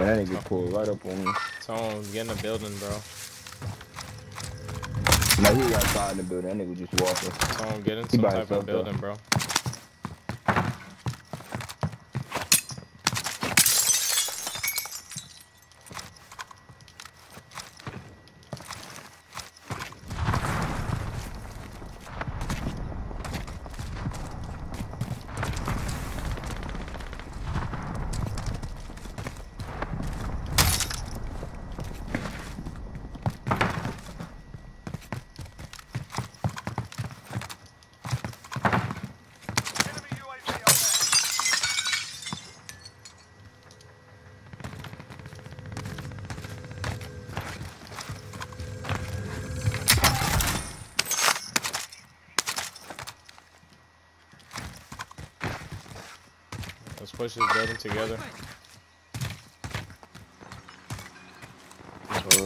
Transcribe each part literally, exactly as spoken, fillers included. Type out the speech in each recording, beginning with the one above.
that nigga pulled right up on me. Tone, get in the building, bro. No, he outside in the building. That nigga just walking. Tone, get in He some by type himself, of building, though. bro. Let's push this building together. Uh-huh.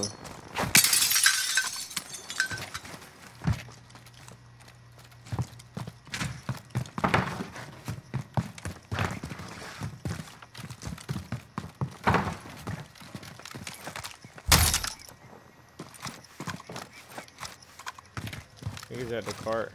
He's at the cart.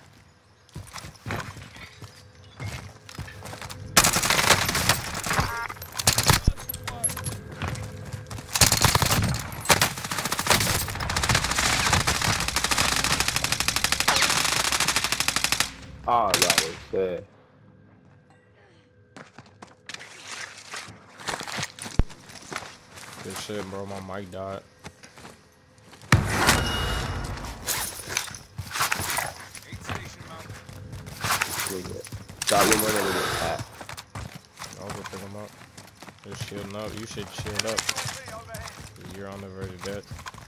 Oh, that was sad. Good shit, bro. My mic died. Stop your money with it. I'll go pick him up. Just shielding up. You should shield up. You're on the verge of death.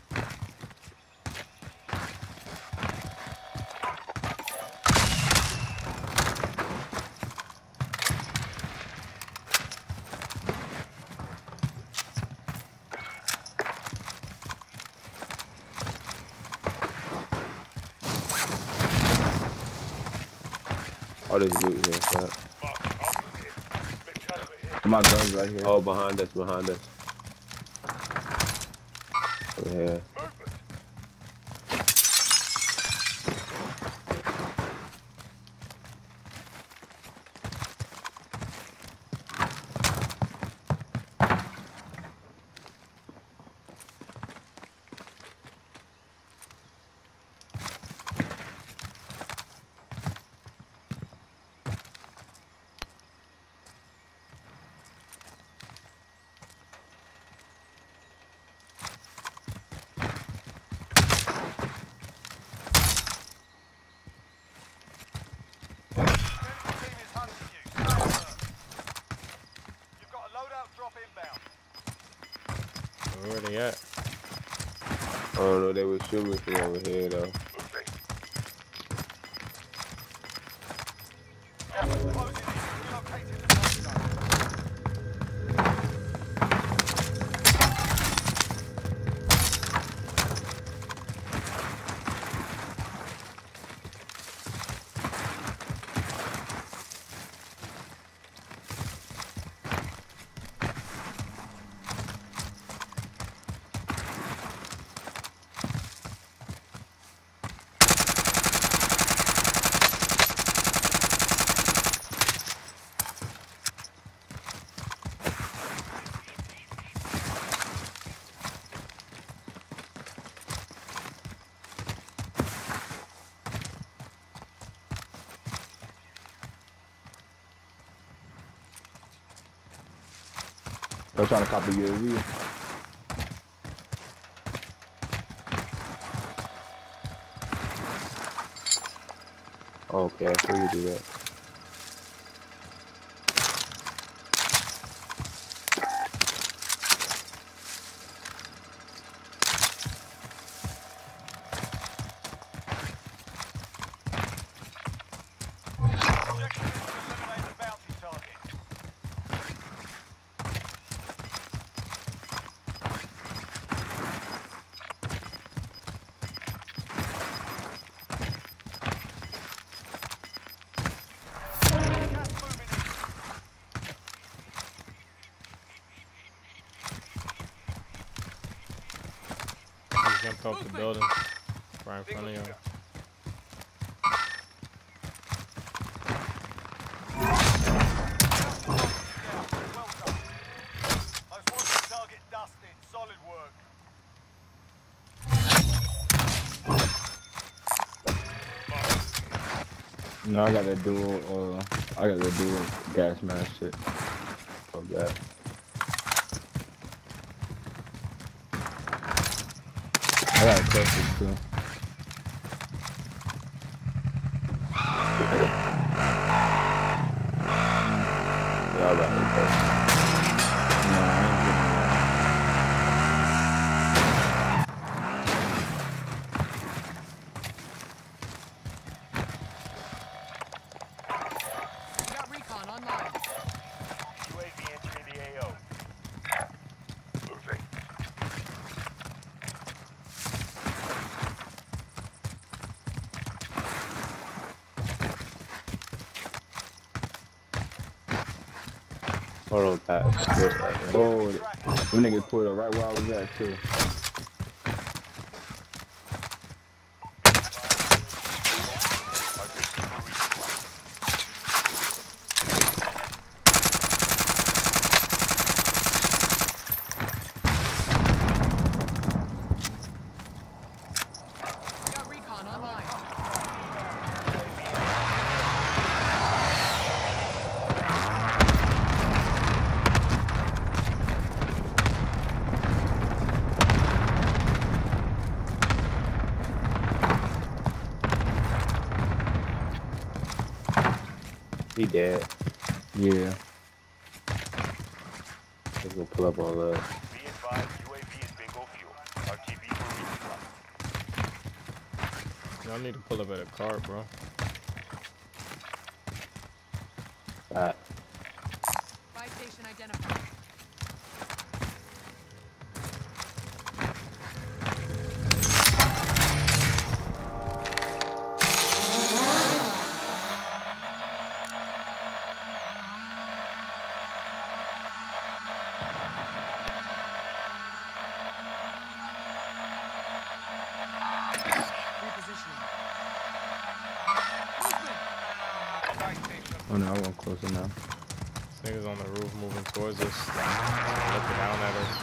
Oh, there's loot here. So. My gun's right here. Oh, behind us, behind us. Over here. Where are they at? I don't know, they were shooting from over here though. They're trying to copy U A V. Okay, I feel you do that. off the building. Right in front of y'all. No, I got that dual, uh, I got that dual gas mask shit. Fuck that. I got a cluster too. Y'all got it, bro. No, I ain't getting that. Got recon online. U A V entering the A O. Moving. Hold on, Pat. Oh, them niggas pulled up right where I was at too. Got recon online. He dead. Yeah. He's gonna pull up on us. Be advised, U A V is bingo fuel. R T B for resupply. Y'all need to pull up at a car, bro. Pat. Buy station identified. Repositioning. Movement. Oh no, I won't close it now. This nigga's on the roof moving towards us. Looking down at us.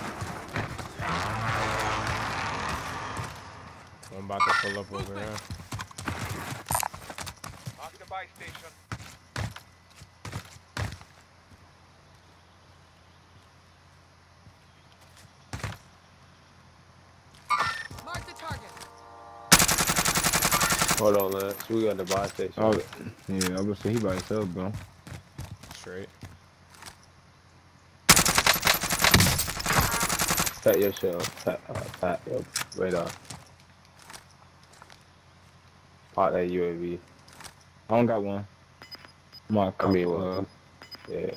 I'm about to pull up over here. Mark the buy station. Mark the target. Hold on, Lance. We got the buy station. Oh, yeah, I was gonna say he by himself, bro. Straight. Pat your shell. Pat, uh, pat your radar. Pot that U A V. I don't got one. My I mean, uh, well, yeah.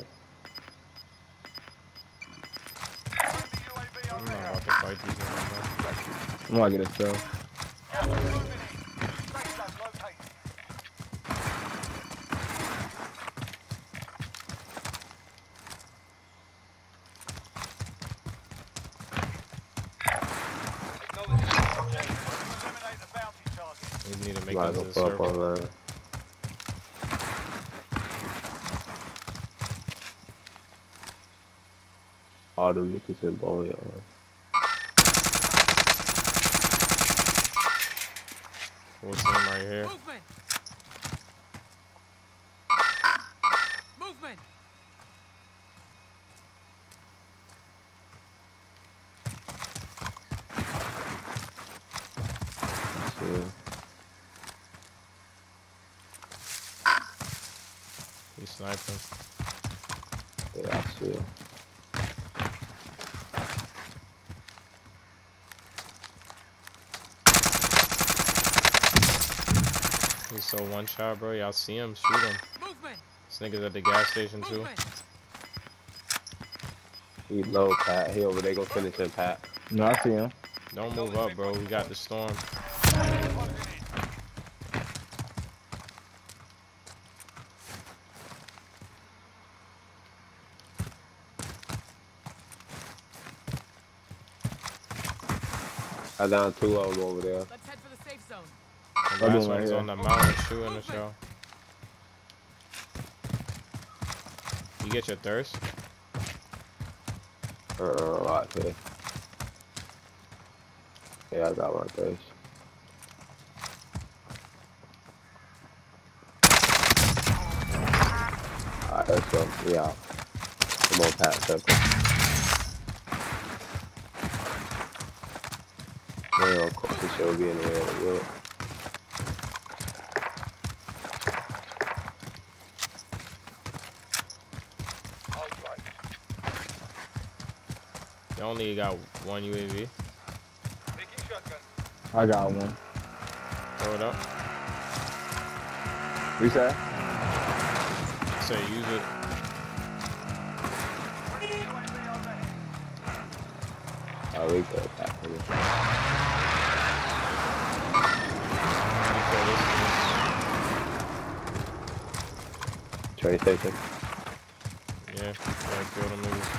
I'm not about to fight these niggas, I'm gonna get a cell. bro. We need to make Might it as to well the pull up circle. on that. All the niggas in bowling on. Full team right here. Movement. Movement. Yeah. He's sniping. Yeah, I see. He's so one shot, bro. Y'all see him? Shoot him. Movement. This nigga's at the gas station too. Movement. He low, Pat. He over there. Go finish him, Pat. No, I see him. Don't move up, bro. We got the storm. I down two of them over there. Let's head for the safe zone. The I'm last doing right one's here. on the mountain shooting us, y'all. You get your thirst? Uh, right here. Yeah, I got my thirst. Alright, let's go. Yeah. Come on, Pat, circle. Yeah, of course, the show be in the air. Yeah. You only got one U A V. I got one. Throw it up. Reset. Say use it. Oh, we good. Pat, for this. Train station. Yeah, gotta kill them niggas.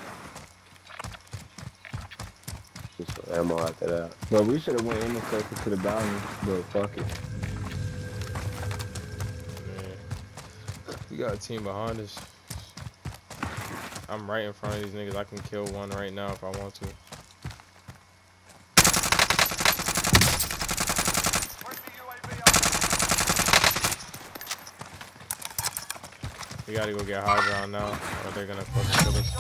Just some ammo after that. But we should have went in the circle to the boundary. But fuck it. Man. We got a team behind us. I'm right in front of these niggas. I can kill one right now if I want to. We gotta go get high ground now, or they're gonna fucking kill us.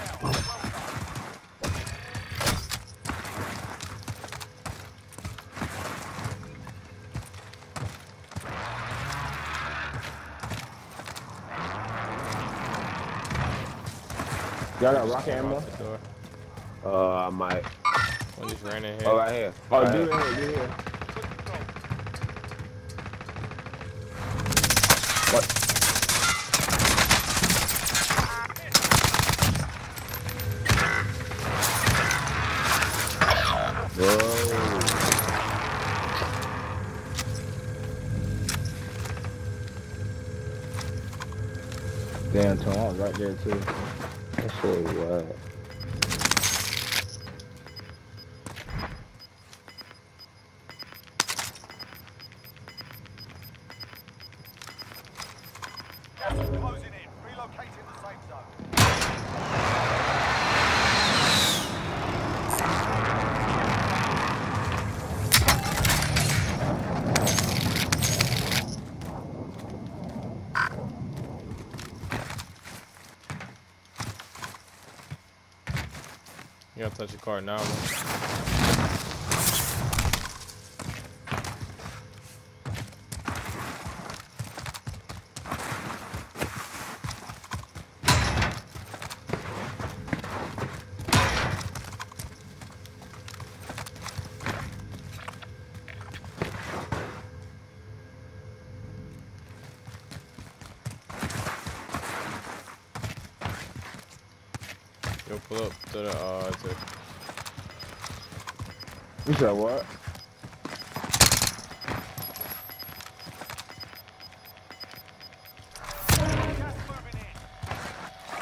Y'all got rocket ammo? Out the door. Uh, I might. One just ran in here. Oh, right here. Oh, Right do here. it here, do it here. What? Whoa. Damn, Tom, I was right there too. That shit was wild. Closing in. Relocating the safe zone. You gotta touch your card now, man. Yo, pull up to the, uh, to... You said what? Gas moving in.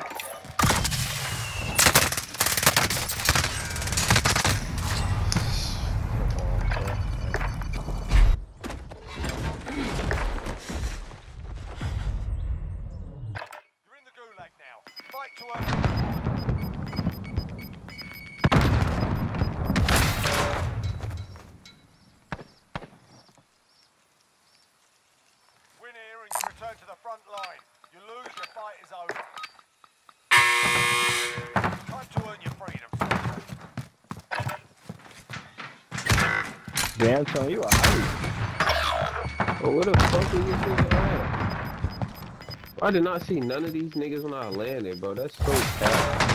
You're in the gulag now. Fight to earn. Win here and you return to the front line. You lose, your fight is over. Time to earn your freedom. Damn, Tom, you a hype. Oh, what the fuck is this nigga at? I did not see none of these niggas when I landed, bro. That's so bad.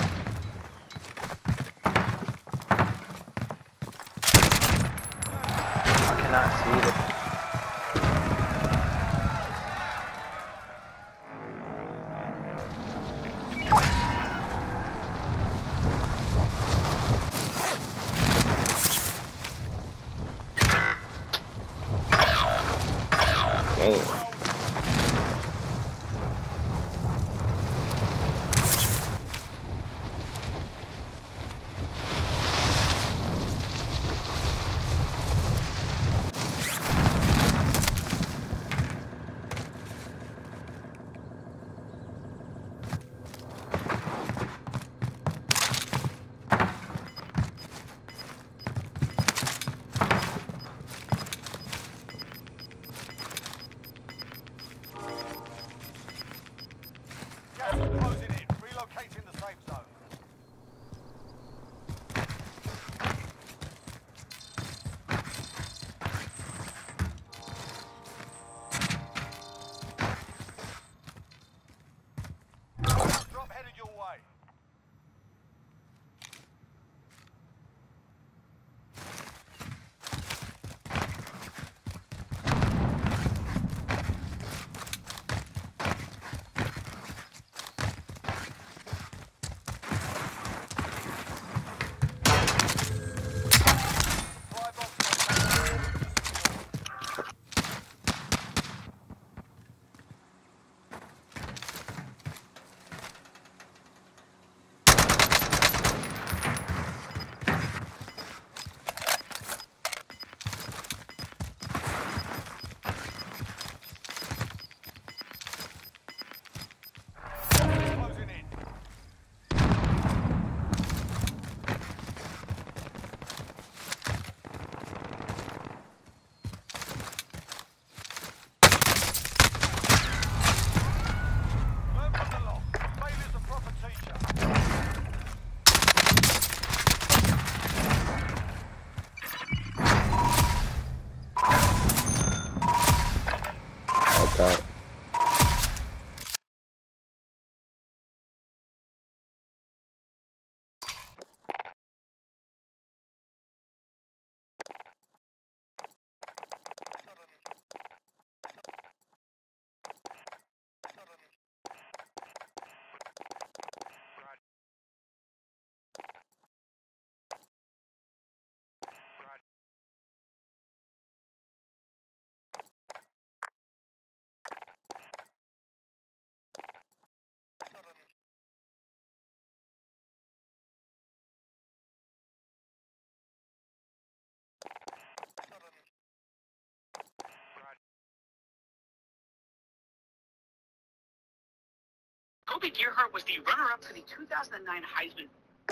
I cannot see it. Damn. Got Kobe Gearhart was the runner-up for the two thousand nine Heisman.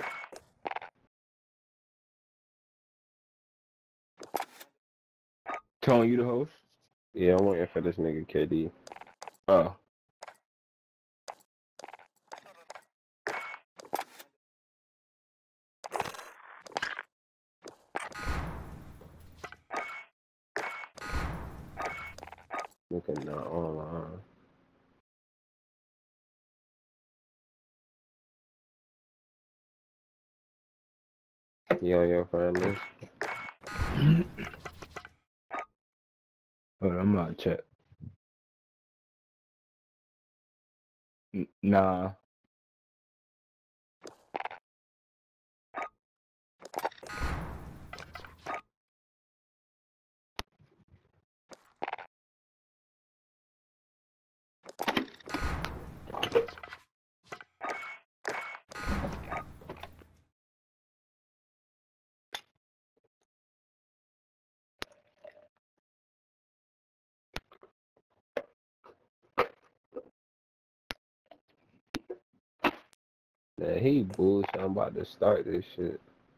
Tone, you the host? Yeah, I'm waiting for this nigga K D. Oh. Nigga not online. You on your friend list? Hold on, I'm gonna check. N- Nah. Man, he bullshit. I'm about to start this shit.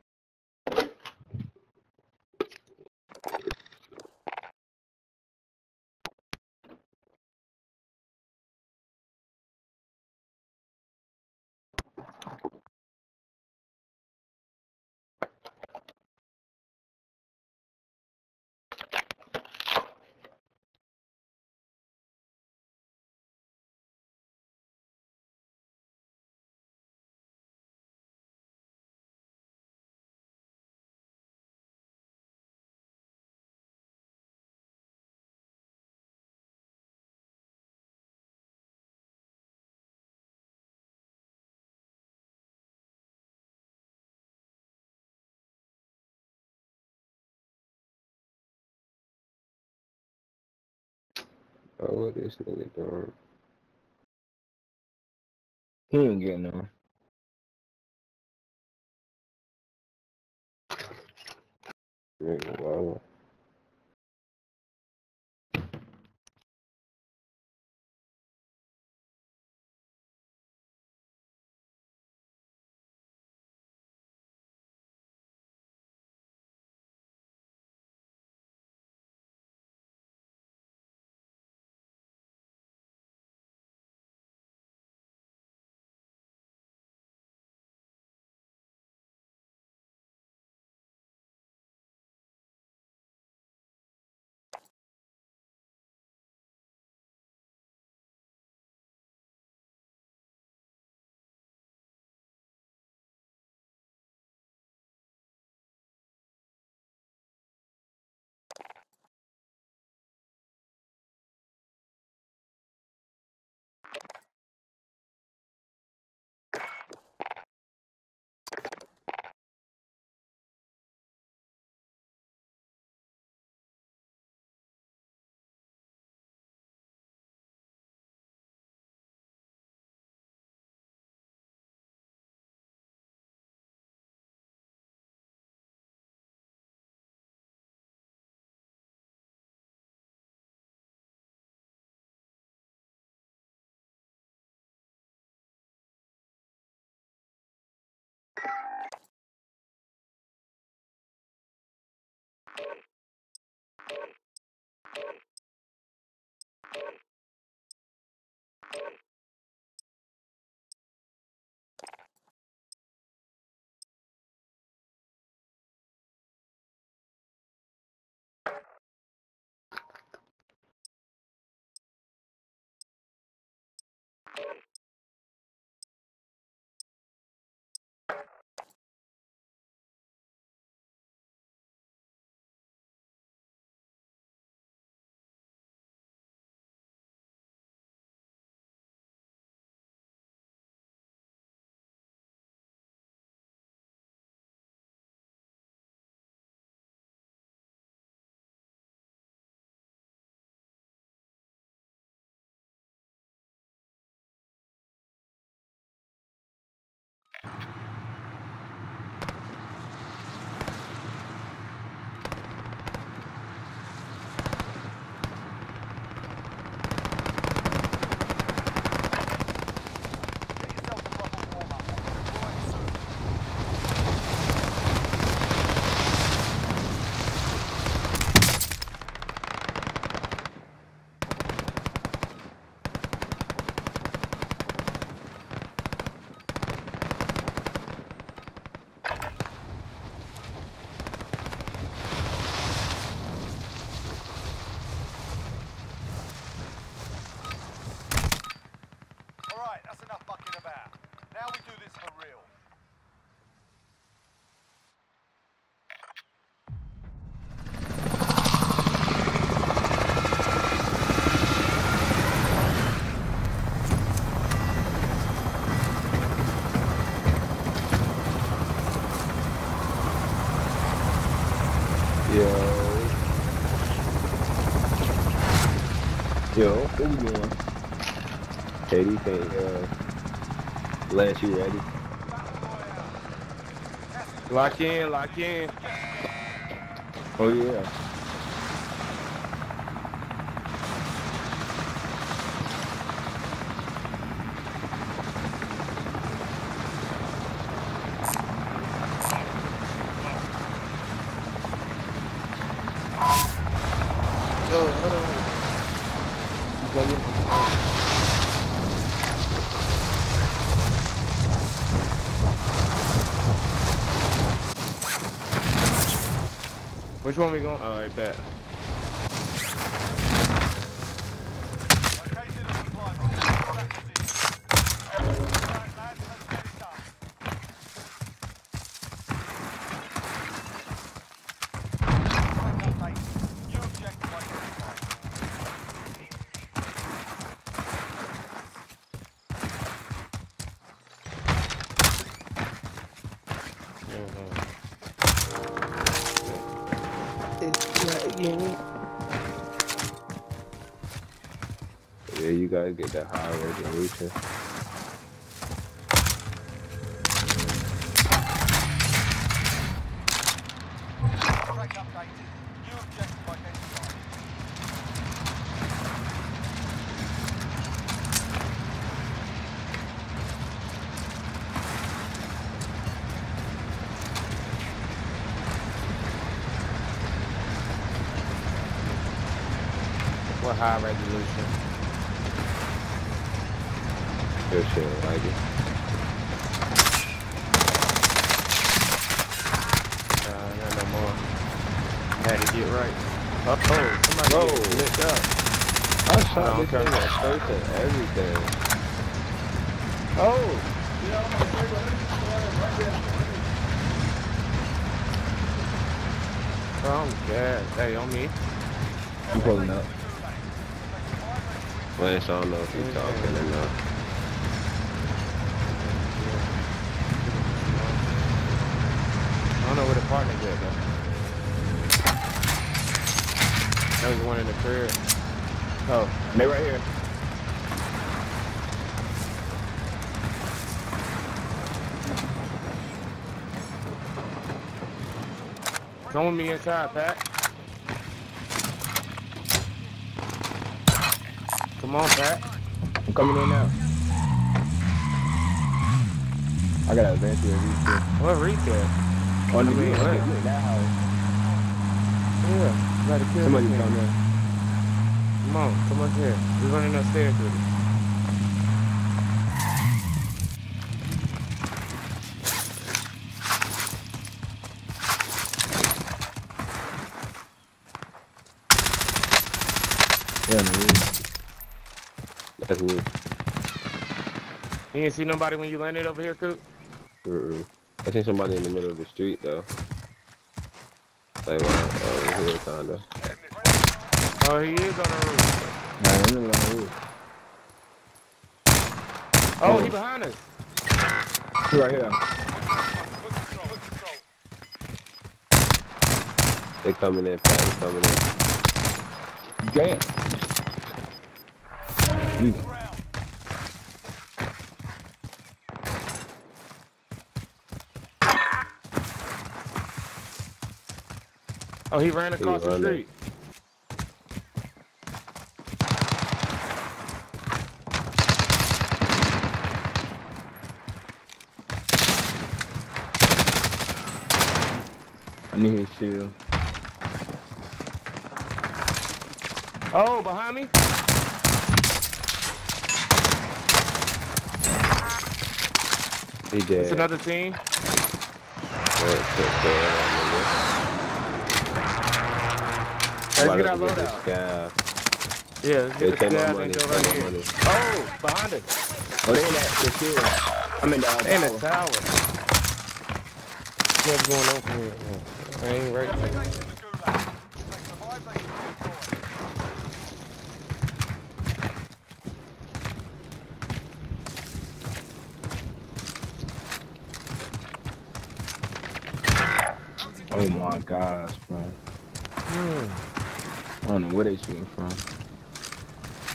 Oh, what this nigga doing? He ain't getting no. Nigga, wow. Yo, where we going? K D can't, uh, Lance, you ready? Lock in, lock in. Oh yeah. Yo, hold on. Which one we going? Oh, I bet. Located a supply box. That position. Alright, lads, let's get it done. Right, update. New objective identified. Yeah, you gotta get that high resolution. Track updated. New objective identified. What high resolution? Good shit, like it. Nah, not no more. Had to get right. Uh oh, somebody Whoa. get lit up. I shot No, this okay. thing at first and everything. Oh! Oh, God. Hey, on me. I'm pulling up. Lance, I don't know if you're talking or not. I don't know where the partner's at, though. That was the one in the crib. Oh, They right here. come with me inside, Pat. Come on, Pat. I'm coming in now. I got advance here. What retail? On the I mean, green, what? in that house. Yeah, you gotta kill Somebody's this down thing. there. Come on, come up here. We're running upstairs with it. Yeah, on the roof. That's me. You didn't see nobody when you landed over here, Coop? Mm-mm. I seen somebody in the middle of the street though. Like right over here, kinda. Oh, he is on the roof. Nah, I'm on the roof. Oh, he behind us. He right here. They coming in, Pat. They coming in. Damn. You- Oh, he ran across the running. street. I need his shield. Oh, behind me? He dead. It's another team. Let's Let's get our loadout. Scav. Yeah, let's They get the take my scav money. and go Take right my here. money. Oh, behind us. Oh, they in that the shield. I'm in the In the tower. tower. What's going on from here? I ain't right there. Take to the gulag. If they survive, they can redeploy. Oh my gosh, bro. Hmm. I don't know where they shooting from.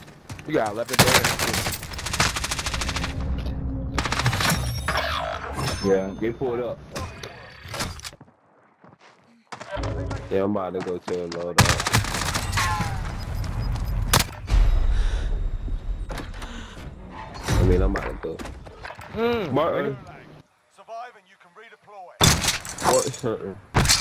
You got eleven days. Yeah, they pulled up. Yeah, I'm about to go to a load up. I mean, I'm about to go. Mm, Martin, Survive and you can redeploy. what's something?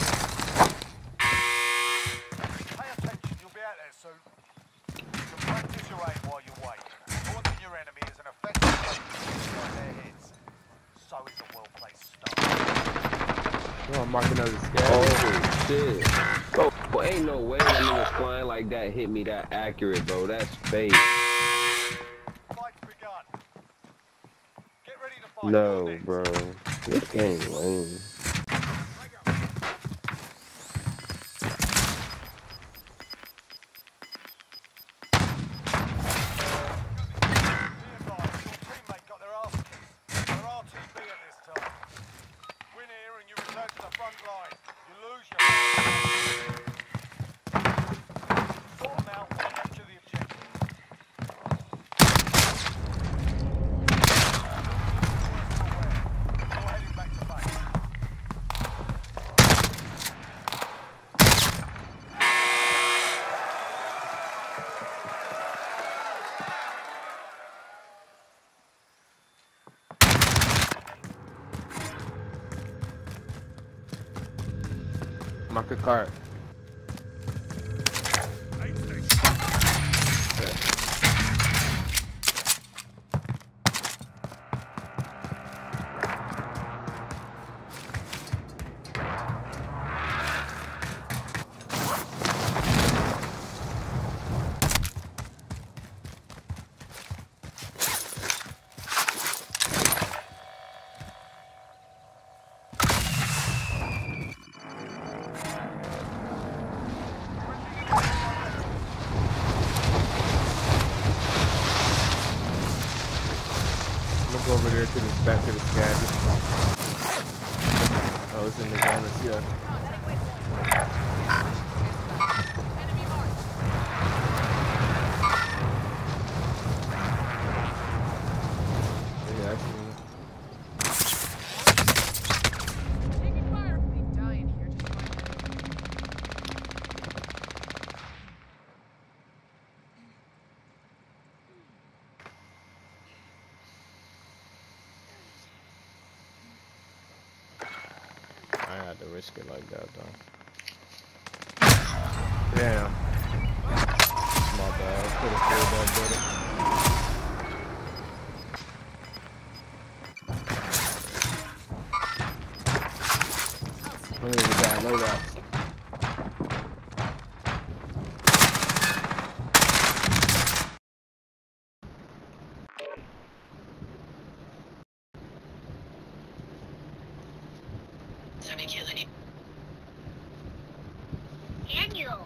Pay attention, you'll be out there soon. You can practice your aim while you wait. Taunting your enemy is an effective way to destroy their heads. So is a well-placed start. Oh, I'm marking out the scav. Oh, shit. Bro, well, ain't no way that nigga flying like that hit me that accurate, bro. That's fake. Fight's begun. Get ready to fight. No, Who's next? bro. This game lame. Mark a card. Go over there to the back of the scav. Oh, it's in the bonus, yeah. Enemy marked. Yeah, actually. Taking fire. They die in here just fine. I had to risk it like that though. Damn. My bad. Could have killed that better. I don't even got no that. Daniel.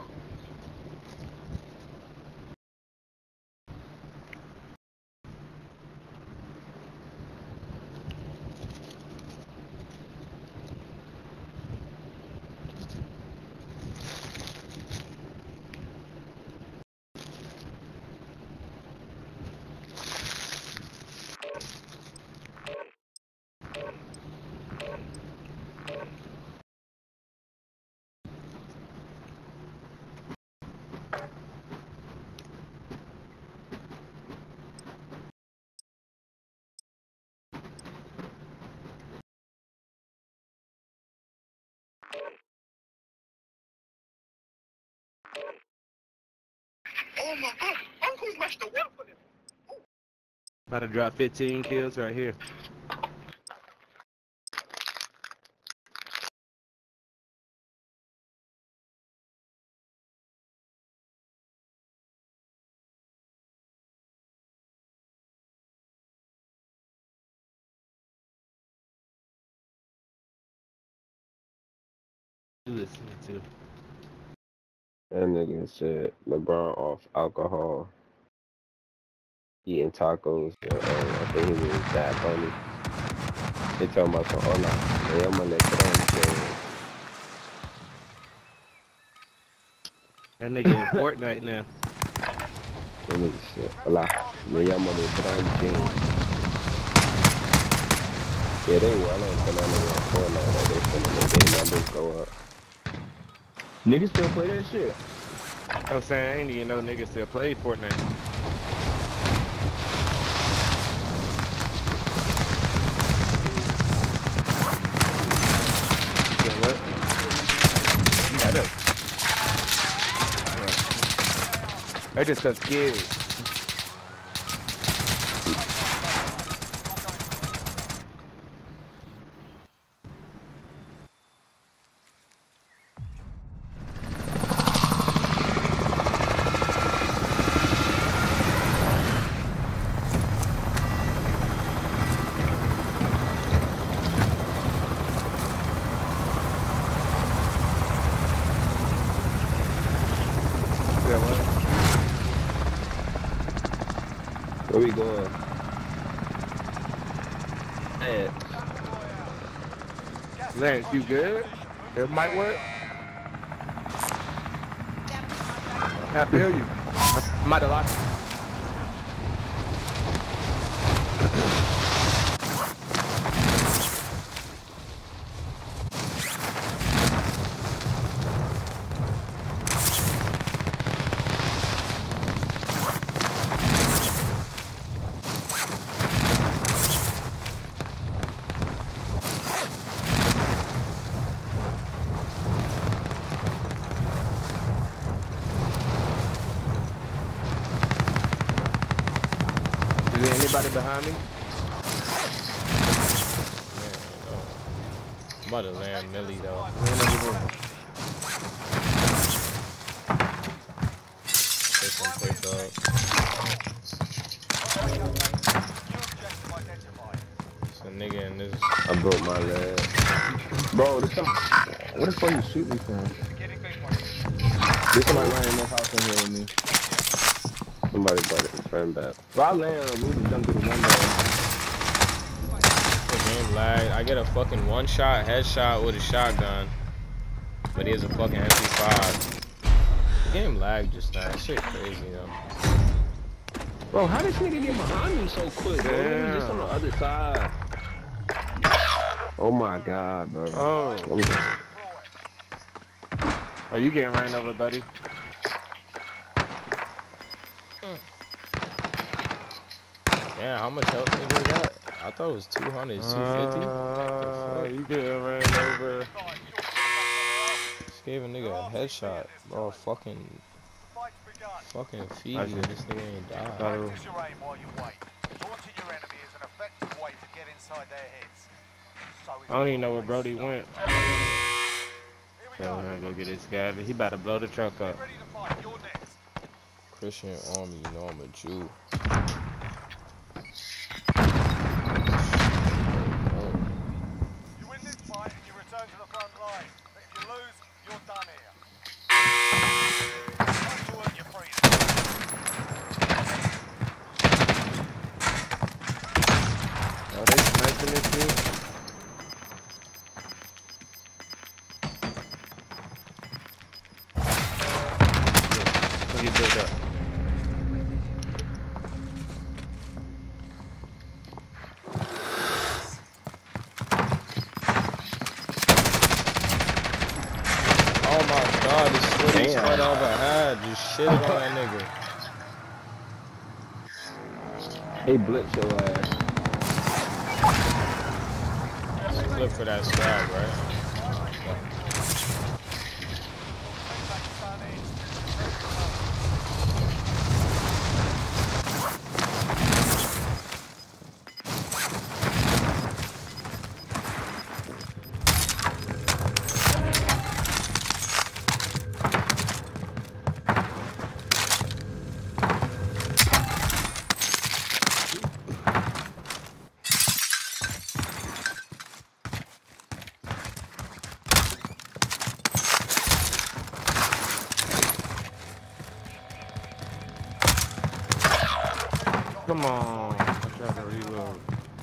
Oh my God, Uncle's left the weapon. About to drop fifteen kills right here. Listening to. That nigga said LeBron off alcohol, eating tacos. Uh, I think he was that funny. They talking about some hola. They I'm gonna let That nigga in Fortnite now. That nigga shit. Olá. Me llamo de Branquinho. Yeah, they well on Fernando on Fortnite. Like, they finna make their numbers go up. Niggas still play that shit. I'm saying I ain't even know niggas still play Fortnite. Yeah, what? Yeah, I know. I just got scared. Where we going? Man. Lance, you good? It might work. I feel you. I might have lost you. Is there anybody behind me? Man, no. I'm about to land Millie though. Take some quick up. It's a nigga in this. I broke my leg. Bro, this some, what the fuck you shoot me from? This somebody ran in this house in here with me. Somebody brought his friend back. Bro, I land on a move and jump through the window. The game lag. I get a fucking one shot headshot with a shotgun, but he has a fucking M P five. The game lag just now. That shit crazy though. Bro, how did this nigga get behind me so quick, bro? He was just on the other side. Oh my god, bro. Oh. I'm Are you getting ran over, buddy? Yeah, how much health nigga is that? I thought it was two hundred, two fifty. Uh, you getting ran over. Just gave a nigga a headshot. Bro, fucking, fucking feed I you. see. This nigga ain't died. Practice your aim while you wait. Taunting your enemy is an effective way to get inside their heads. So I don't even know where Brody went. Here we So go. we're gonna go get this guy. He about to blow the truck up. Get ready to fight. You're next. Christian Army, you know I'm a Jew. You win this fight and you return to the front line. But if you lose, you're done here. Time to earn your freedom. Oh, they sniping this dude? Look at build up. Oh my god, this footy squad I ever had. Just shit on that nigga. Hey, blitz your ass. Flip for that squad, right? Come on. I tried to reload.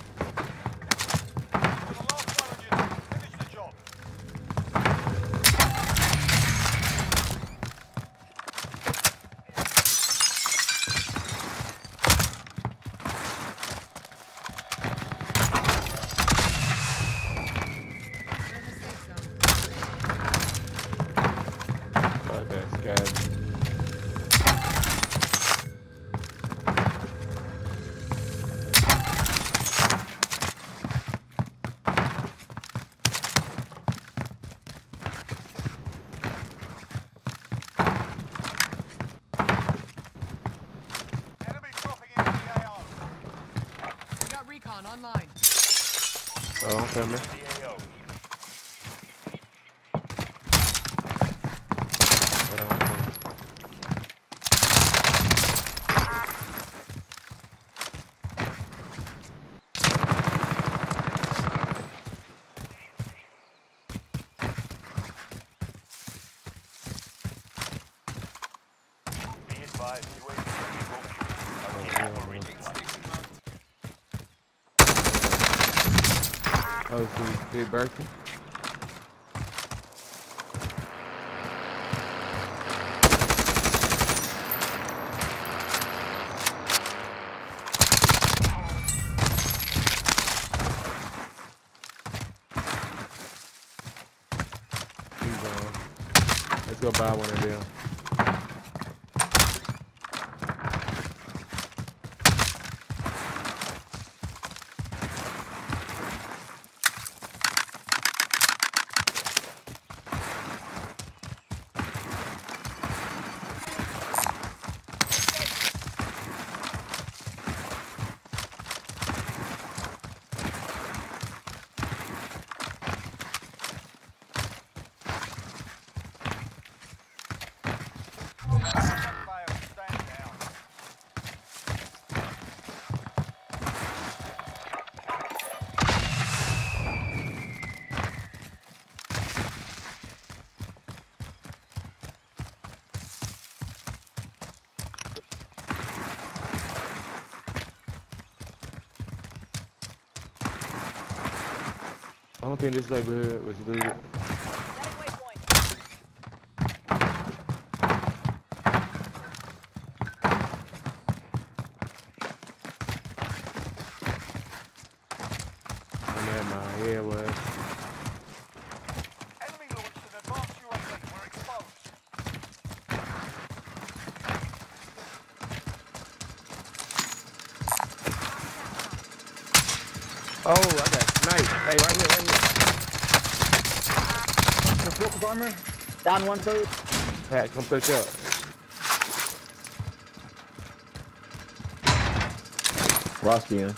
For the last one of you, finish the job. online. Oh, I'm coming. The A O. Hold on, I'm coming. Be advised, U A V Oh, vehicle. yeah, man. Oh, so Big Berkeley? He's on. Let's go buy one of them. Fail, stand down. I don't think this neighborhood was looted. I never mind. Yeah, it was. Enemy launched an advanced U A V. We're exposed. Oh, I got sniped. Hey, right here, right here. Focus armor. Down one third. Pat, come push up. Roskian.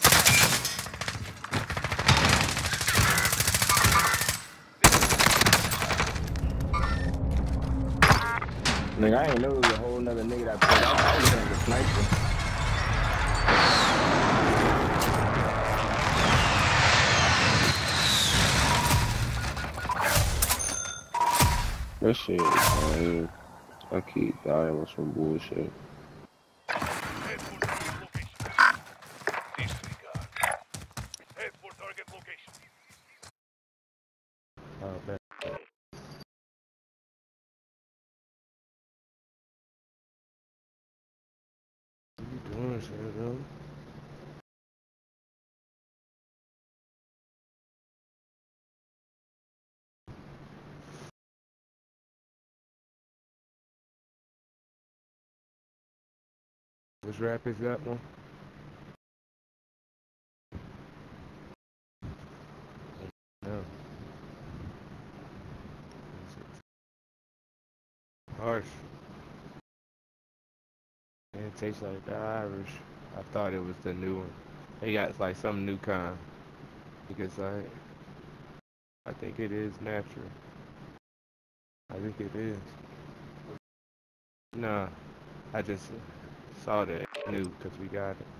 Nigga, I ain't know it was a whole nother nigga that played. I was looking at the sniper. That shit is fine. I keep dying on some bullshit. Head for target location. Disregard. Head for target location. Oh, man. What you doing, shit, bro? Which Rapids got one? No. Harsh. And it tastes like the Irish. I thought it was the new one. They got like some new kind. Because I I think it is natural. I think it is. Nah. I just saw that new because we got it.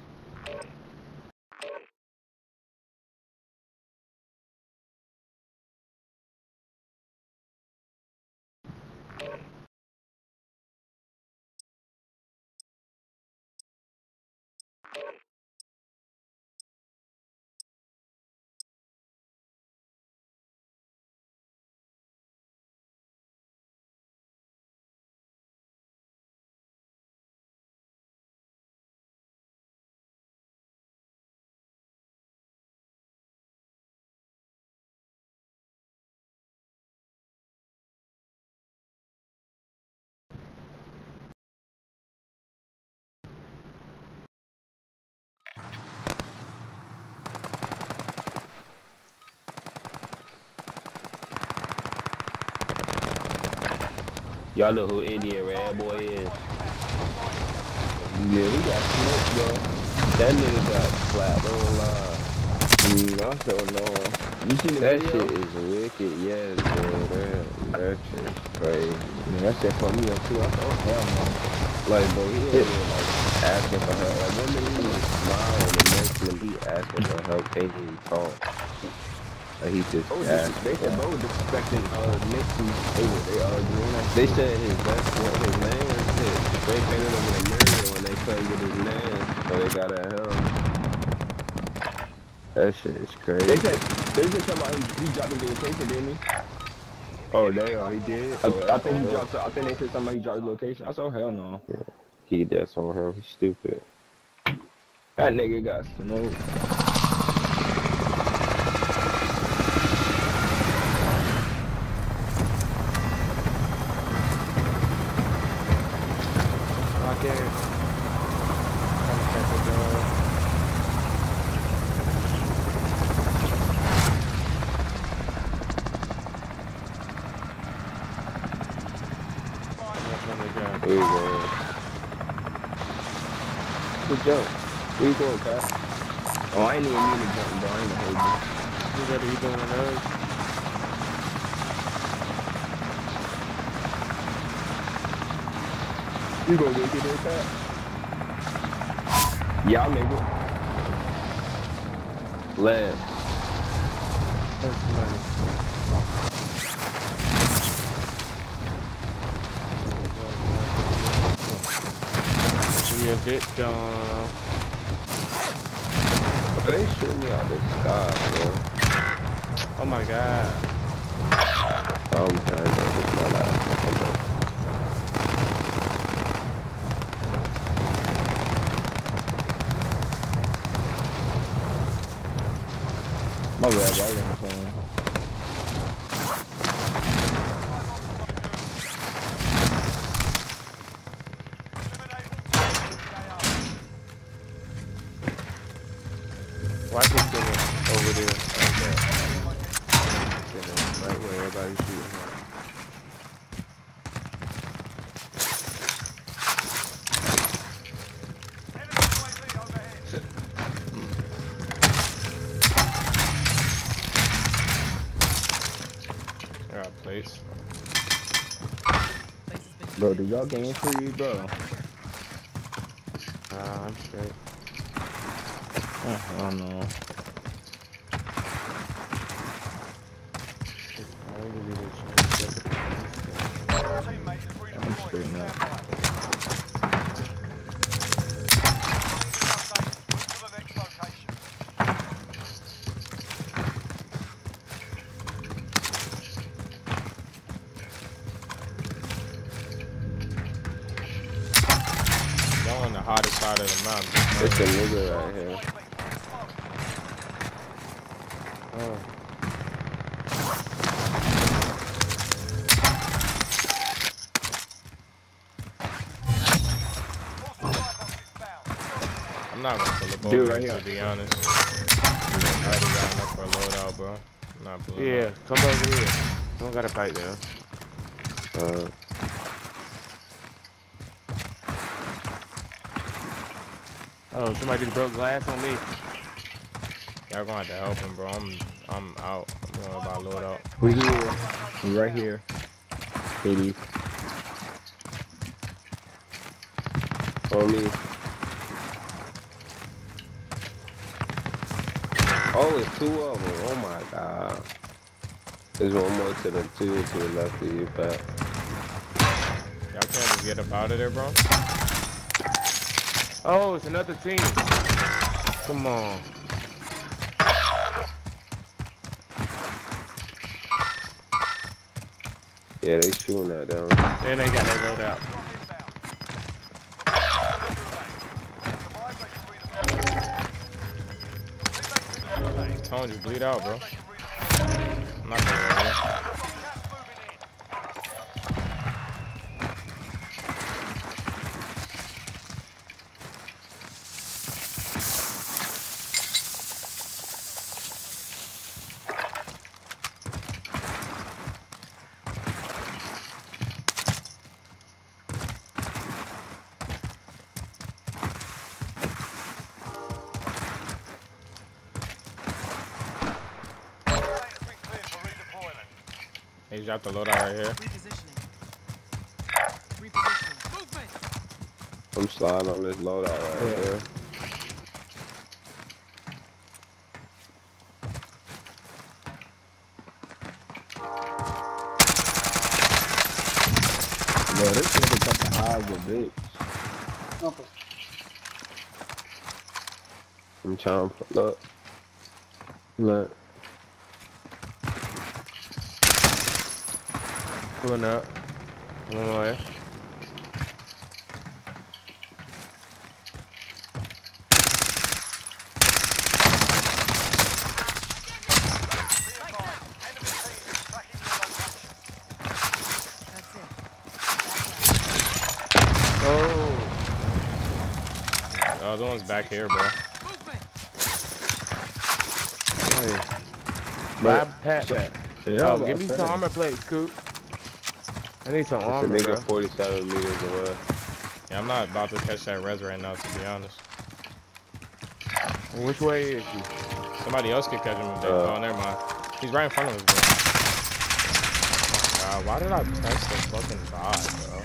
Y'all know who Indian Red Boy is? Yeah, we got smoked, bro. That nigga got slapped on live. Mm, I don't know. You seen the That video? shit is wicked, yes, bro. That, that shit is crazy. Yeah, that shit fucked me up too. I thought, oh, hell no. Like, bro, he ain't even like asking for help. Like, one minute he was smiling, the next minute he asking for help, can't even talk. Like, he just Oh, asked. they said bro was disrespecting uh Nipsey. They were they uh doing that. They shit. said his best friend, his man, shit, they painted him with a mirror when they couldn't get his man, so they got at him. That shit is crazy. They said they just talking about he, he dropped the location, didn't he? Oh, damn, he did? I, Oh, I think he hell. dropped. I think they said somebody he dropped the location. I said, hell no. Yeah. He, that's on him. He's stupid. That nigga got smoked. Right there. Trying to catch a dog. That's when they got- Where you going? Good jump. Where you going, Pat? Oh, I ain't even mean to jump, bro. I ain't gonna hold you. You better be doing those. You gonna get get this, Pat? Yeah, I'll make it. Lad. That's money. Be a victim. They shoot me out the sky, bro. Oh my god. I'm trying to get my life. My bad, bro. I got my phone. Why is he sitting over there like that? Sitting right where everybody's shooting at. Got a place. Bro, do y'all game free, bro? Nah, I'm straight. Uh, I don't know. I ain't gonna be this shit. Teammate is I'm redeployed. straight now. Move to the next location. Y'all on the hottest side of the mountain. It's a nigga right here. Oh. I'm not gonna pull up over Dude, right here, here. to be honest. I already got enough for a loadout, bro. I'm not pulling yeah, up. Come over here. Don't gotta fight there. Uh, Oh, somebody just broke glass on me. Y'all gonna have to help him, bro. I'm, I'm out. I'm going about loadout. We here. We right here. Katie. on me. Oh, it's two of them. Oh my god. There's one more to the two to the left of you, Pat. Y'all can't just get up out of there, bro. Oh, it's another team. Come on. Yeah, they shooting at them. And they got that loadout. Tone just bleed out, bro. I'm not gonna worry. He dropped the loadout right here. Repositioning. Repositioning. Movement. I'm sliding on this loadout right Yeah. here. Bro, this nigga fucking high as a bitch. Okay. I'm trying to pull up. Look. Pulling up. One more. That's it. Oh. The other one's back here, bro. Movement. Hey. But- Bob Pat that. Yeah, Oh, give me some armor plates, Coop. I need some It's a armor, nigga bro. forty-seven meters away. Yeah, I'm not about to catch that res right now, to be honest. Which way is he? Somebody else could catch him if they. Uh. Oh, never mind. He's right in front of us, bro. God, why did I press the fucking buy, bro?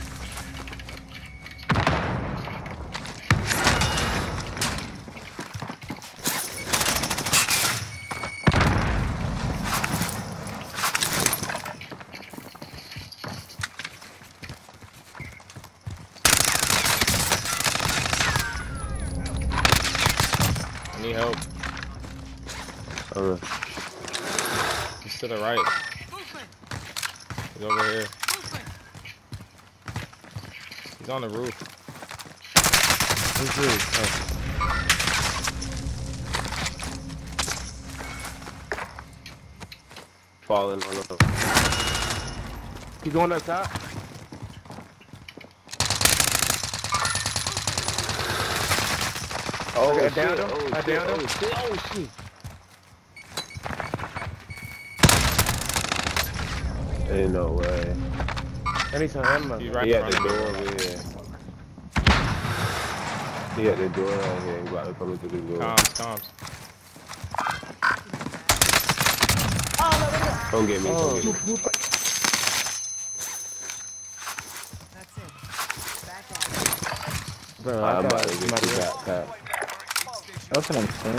I need help. Uh, He's to the right. Movement. He's over here. Movement. He's on the roof. Who's this? Oh. falling on the. He going up top? Oh, Okay, I shit. downed him. Oh, I shit. downed him. Oh, shit. Oh, shit. Ain't no way. I need some ammo. He's right He in at the front of door me. over here. He at the door right here. He about to come into the door. Comms, comms. Don't get me. Oh. Don't get me. That's it. Back off. Bro, I I'm got about to get somebody you else. back, Pat. That's what I'm saying.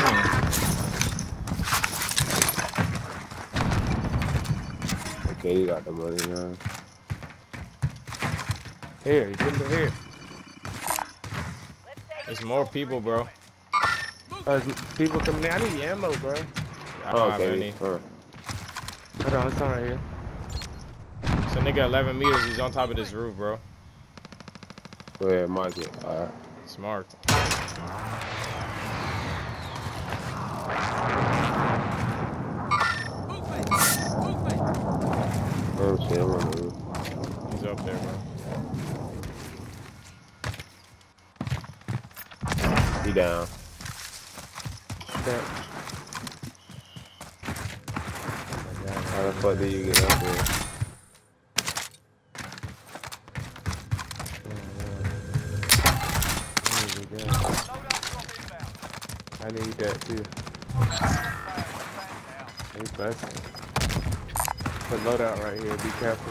Okay, you got the money now. Here, he's in the here. There's more people, bro. Uh, people coming in. I need ammo, bro. I Oh, don't have okay. any. Huh. Hold on, it's on right here. So nigga, eleven meters. He's on top of this roof, bro. Go ahead, mark it. Alright. Smart. Movement. Movement. Oh, shit. I'm on the roof. He's up there, bro. He down. That. How the fuck did you get up there? I need that too. He's busting. Put loadout right here. Be careful.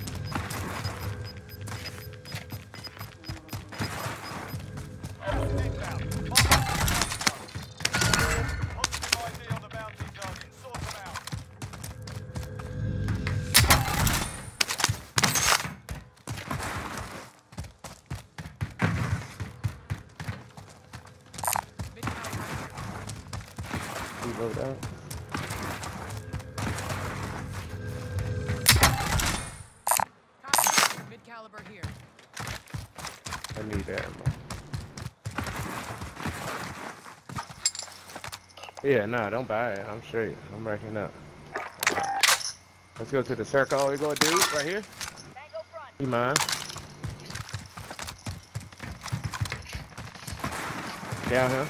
Reload out. Mid caliber here. I need that ammo. Yeah, nah, don't buy it. I'm straight. I'm racking up. Let's go to the circle. We go, dude, right here. You mine? Down here.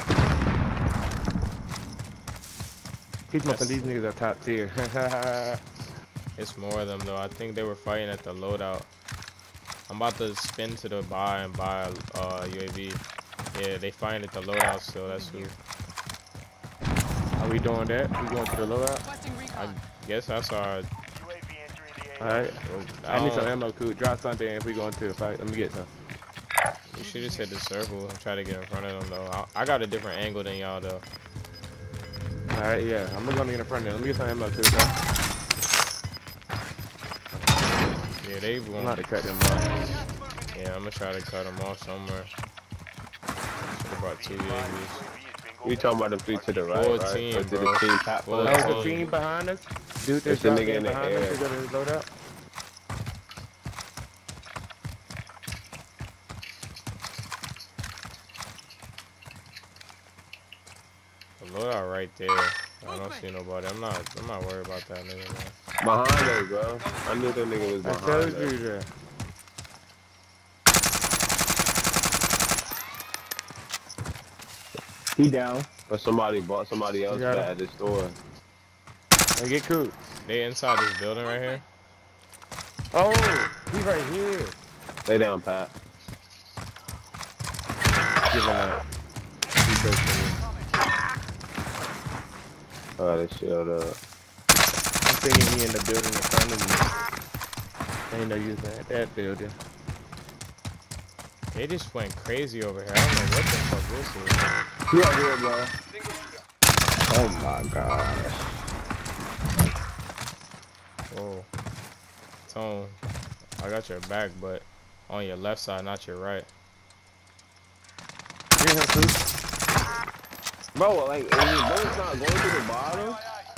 Keep up Yes. these niggas are top tier. It's more of them though. I think they were fighting at the loadout. I'm about to spin to the buy and buy a uh, U A V. Yeah, they fighting at the loadout still. That's who. Are we doing that? We going to the loadout? Requesting I recon. guess that's our. U A V entering the Alright. I I need some don't- ammo, cool. Drop something if we go into a fight. Let me get some. You should have said the circle and try to get in front of them though. I, I got a different angle than y'all though. Alright, yeah. I'm gonna get in front of them. Let me get some ammo, cool. Bro. Yeah, they I'm won't. about to cut them off. Yeah, I'm gonna try to cut them off somewhere. Should've brought two U A Vs. We talking about the three to the right, Full right? team, Or did bro. the team top Full That was team. the team behind us. Dude, It's this the drop nigga in in the behind air. us. They're gonna load up. The loadout right there. I don't see nobody. I'm not. I'm not worried about that nigga, man. Behind us, bro. I knew that nigga was I behind told us. you that. He down. But somebody bought somebody else got back him. at the store. Hey, get cool. They inside this building right here. Oh, he right here. Lay down, Pat. Give him that. He goes for Oh, that shield up. I'm thinking he in the building in front of me. I ain't know you was at that building. They just went crazy over here. I don't know what the fuck this is. He out here, bro. Oh my gosh. Whoa. Tone, I got your back, but on your left side, not your right. Get him, cool. Bro, like, is the bullets not going to the bottom?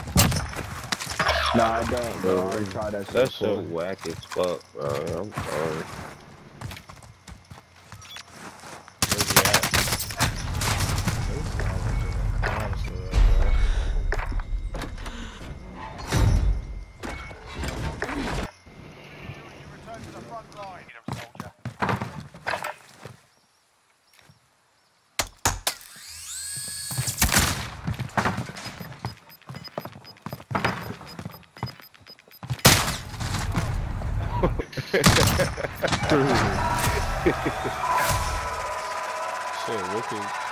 Nah, I don't, bro. I already tried that shit. That shit before. whack as fuck, bro. I'm sorry. Where's he at? Those guys are doing clowns for real, bro. Return to the front line, soldier. Shit, wicked.